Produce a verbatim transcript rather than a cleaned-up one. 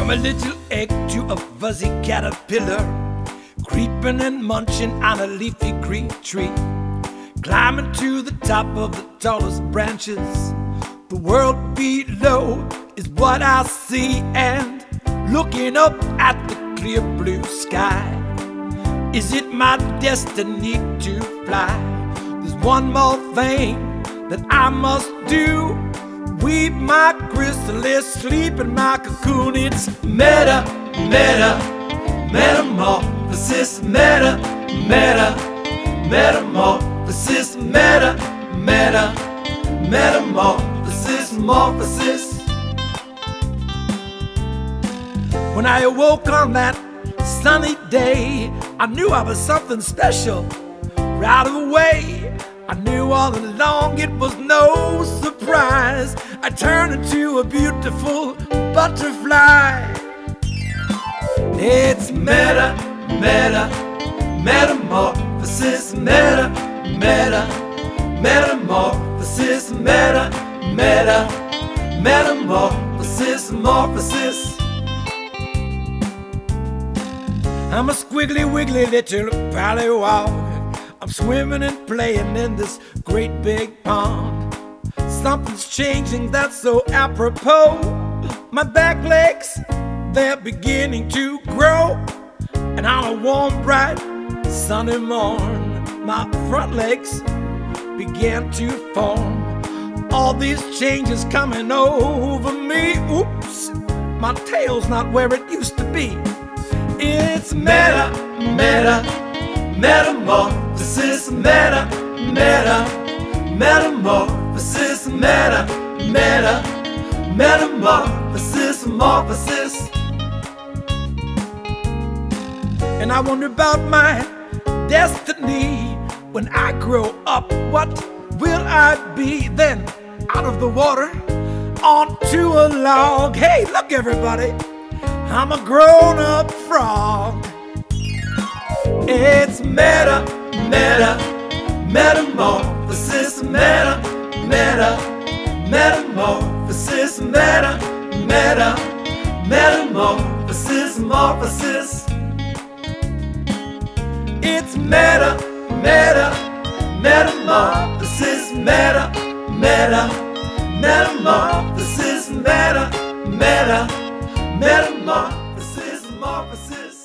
From a little egg to a fuzzy caterpillar, creeping and munching on a leafy green tree, climbing to the top of the tallest branches. The world below is what I see, and looking up at the clear blue sky, is it my destiny to fly? There's one more thing that I must do: weave my chrysalis, sleep in my cocoon. It's meta, meta, metamorphosis, meta, meta, metamorphosis, meta, meta, metamorphosis, morphosis. When I awoke on that sunny day, I knew I was something special right away. I knew all along, it was no surprise. I turned into a beautiful butterfly. It's meta, meta, metamorphosis, meta, meta, metamorphosis, meta, meta, metamorphosis, morphosis. I'm a squiggly wiggly little pollywog. I'm swimming and playing in this great big pond. Something's changing, that's so apropos. My back legs, they're beginning to grow. And on a warm, bright, sunny morn, my front legs began to form. All these changes coming over me. Oops, my tail's not where it used to be. It's meta, meta, metamorphosis, meta, meta, metamorphosis, meta, meta, metamorphosis, morphosis. And I wonder about my destiny. When I grow up, what will I be? Then out of the water, onto a log. Hey, look everybody, I'm a grown-up frog. It's meta, meta, metamorphosis, meta, meta, metamorphosis, meta, meta, metamorphosis, morphosis. It's meta, meta, metamorphosis, meta, meta, metamorphosis, meta, meta, metamorphosis, morphosis.